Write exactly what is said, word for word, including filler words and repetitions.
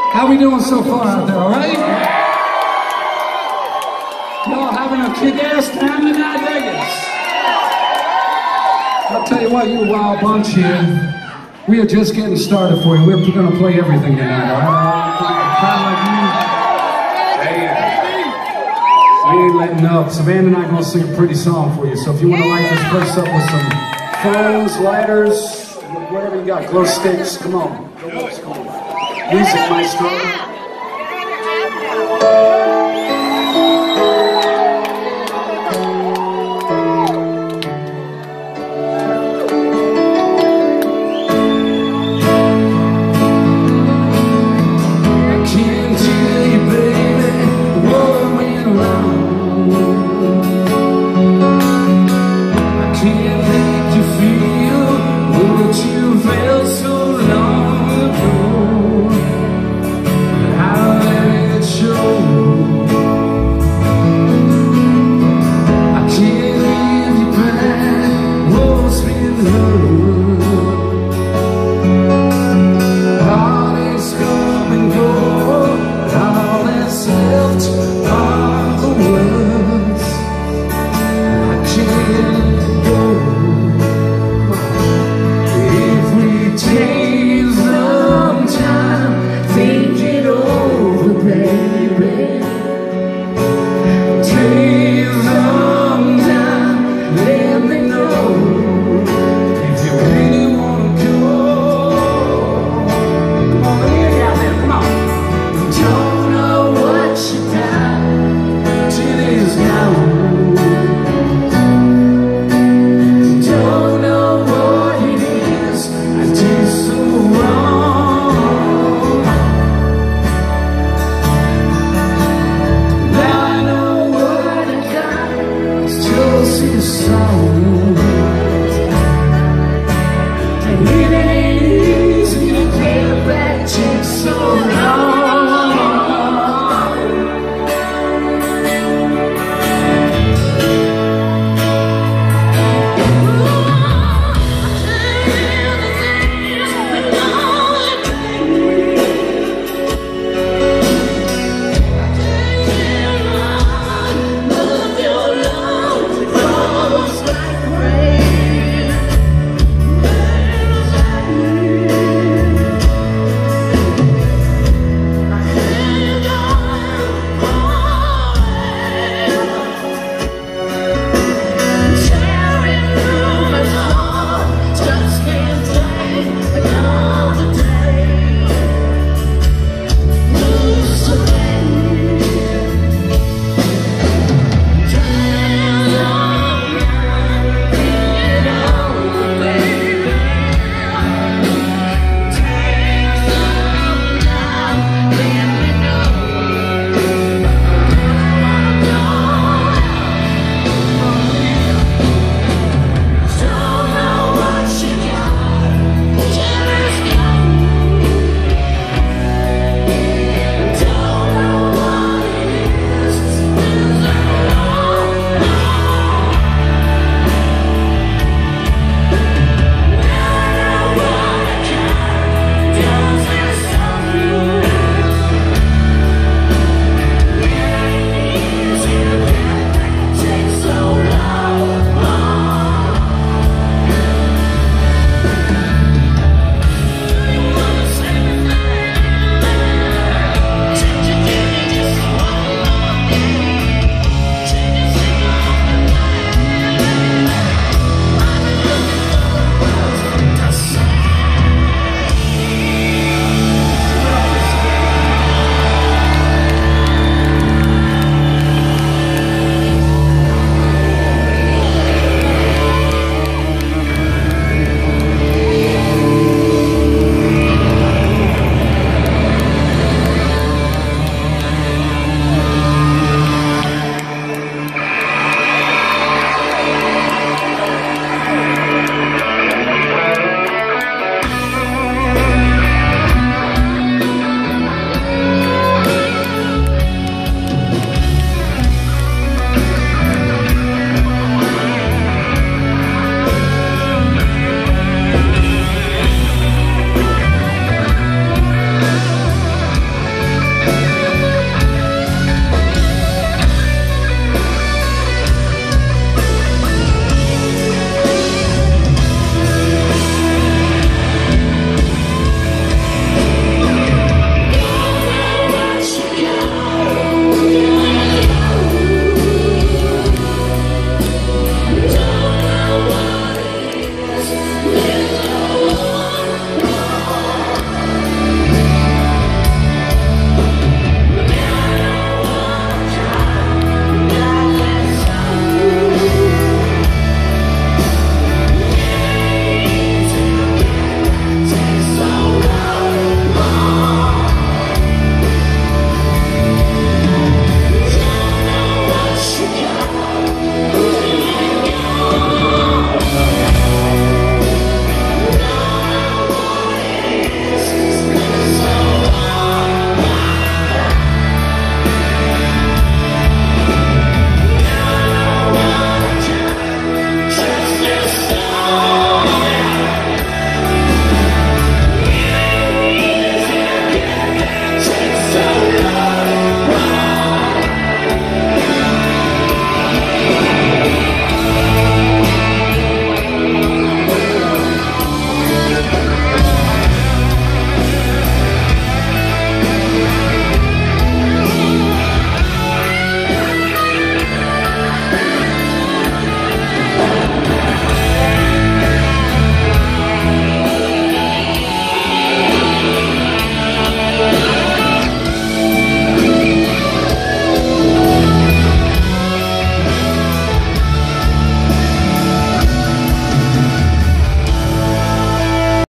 How we doing so far out there, all right? Y'all having a kick-ass time tonight, Vegas? I'll tell you what, you wild bunch here. We are just getting started for you. We're going to play everything tonight, all right? Kind of like you. Hey, we ain't letting up. Savannah and I are going to sing a pretty song for you. So if you want to light this place up with some phones, lighters, whatever you got, glow sticks, come on. Come on. Music maestro.